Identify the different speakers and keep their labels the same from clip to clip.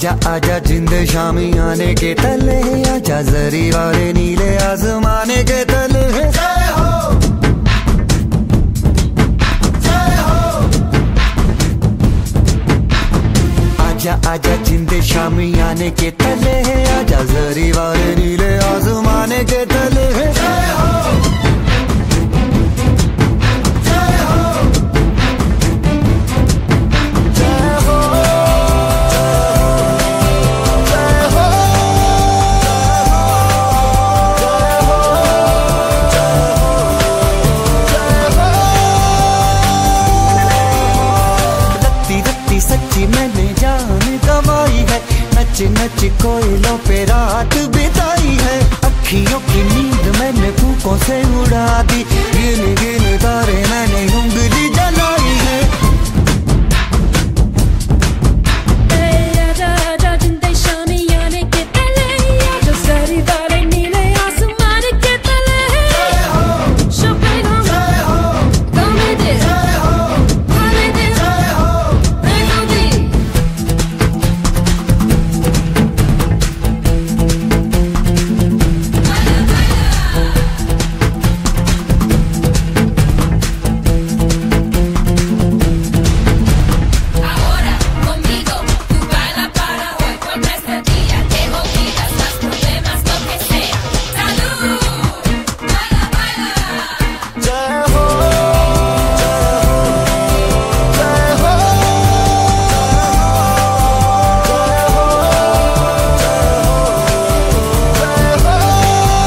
Speaker 1: आजा आजा जिंद शामी आने के तले, आजा जरी वाले नीले आसमाने के तले। जय हो जय हो। आजा आजा जिंद शामी आने के तले, आजा जरी वाले नीले आसमाने के तले। जय हो सच्ची मैंने जान गवाई है, नच नच कोयलों पे रात बिताई है। अखियों की नींद मैंने फूकों से उड़ा दी, गिन गिन तारे मैंने उंगली जलाई है।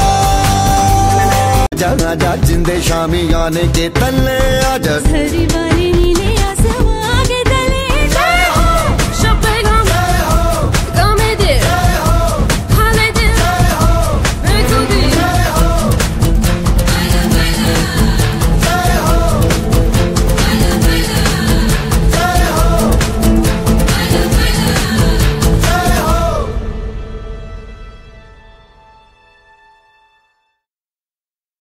Speaker 1: आजा जिंदे शामी आने के तले, आजा